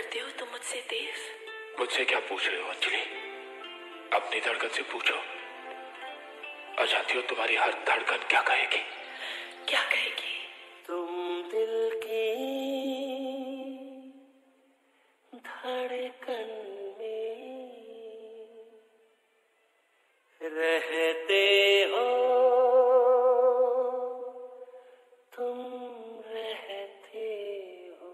करते हो तुम मुझसे तेज? मुझसे क्या पूछ रहे हो अंजलि? अपनी धड़कन से पूछो। अजाती हो तुम्हारी हर धड़कन क्या कहेगी? क्या कहेगी? तुम दिल की धड़कन में रहते हो, तुम रहते हो।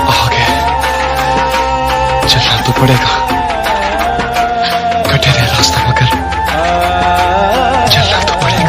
आगे चलना तो पड़ेगा, कटे रहे रास्ता मगर चलना तो पड़ेगा।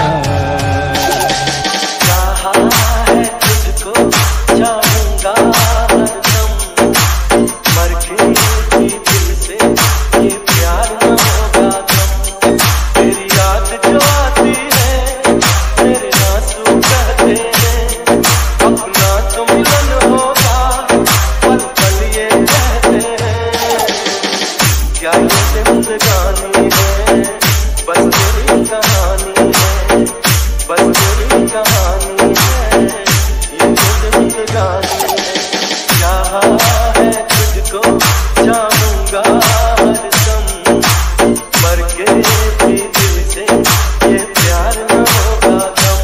चाहा है तुझको चाहूंगा हरदम, मर के भी दिल से ये प्यार न होगा कम। तेरी याद जो आती है तेरे आंसू कहते हैं, अपना तो मिलन होगा पल पल ये कहते हैं। क्या ये जिंदगानी है बस तेरी कहानी है, बस तेरी कहानी है, ये जिंदगानी है। चाहा है तुझको चाहूंगा हरदम, मर के भी दिल से ये प्यार न होगा कम।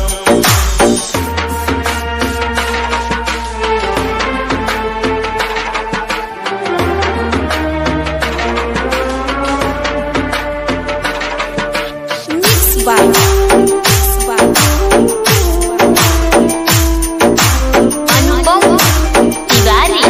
अनुपम तिवारी।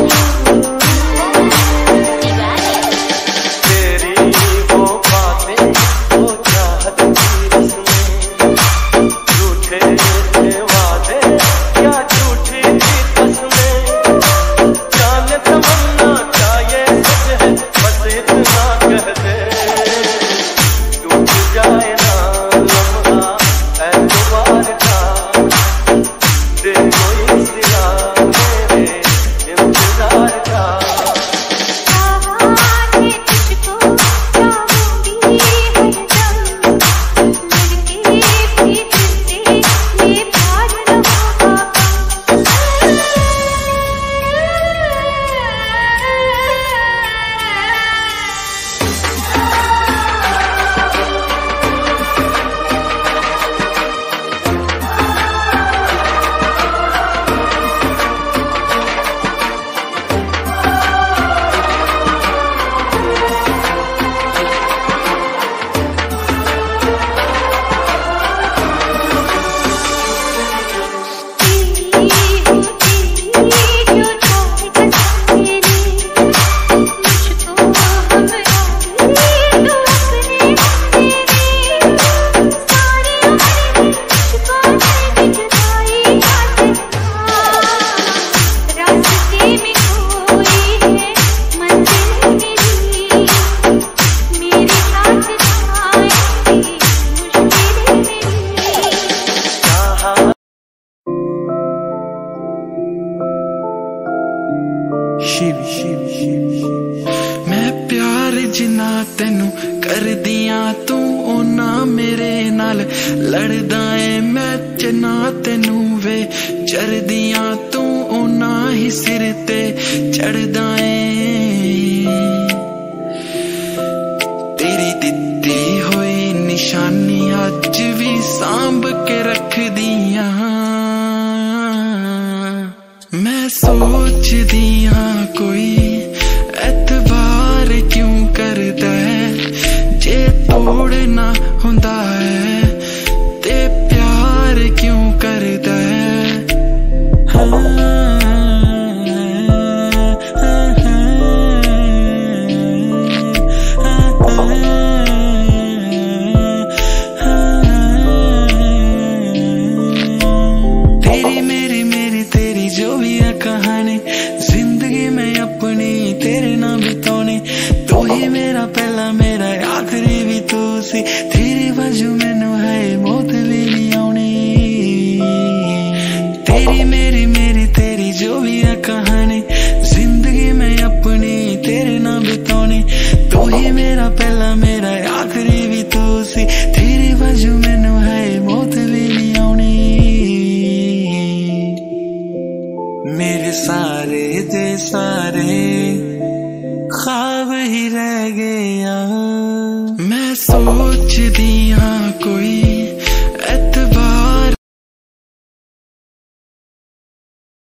तेरी वो बातें वो चाहत की रस्में, झूठे थे वादे क्या झूठी थी कसमें। जाने तमन्ना क्या ये सच है बस इतना कह दे, टूट जाए ना लम्हा एतबार का, दे कोई सिला मेरे इंतजार का। मैं प्यार जिन्ना तेनू कर दिया तू ओना मेरे नाल लड़दा ऐ, मैं जिन्ना तेनू वे चर दिया तू ओना ही सिर ते चढ़दा ऐ। तेरी दित्ती होई निशानी अज भी सांभ के रख दिया, मैं सोच दिया कोई एतबार क्यों करदा है, जे तोड़ना हुंदा है ते प्यार क्यों करदा है। तेरी मेरी मेरी तेरी जो भी है कहानी, जिंदगी में अपनी तेरे नाम बितानी। तू ही मेरा पहला मेरा आखिरी भी तू सी, तेरे बाजू मैनू है मौत भी नहीं आनी। तेरी मेरी मेरी तेरी जो भी है कहानी, जिंदगी में अपनी तेरे नाम बितानी। तू ही मेरा पहला मेरा आखिरी भी तू सी, तेरे बाजू मैनू है मौत भी नहीं आनी। मेरे सारे दे सारे ख्वाब ही रह गया, मैं सोच दिया कोई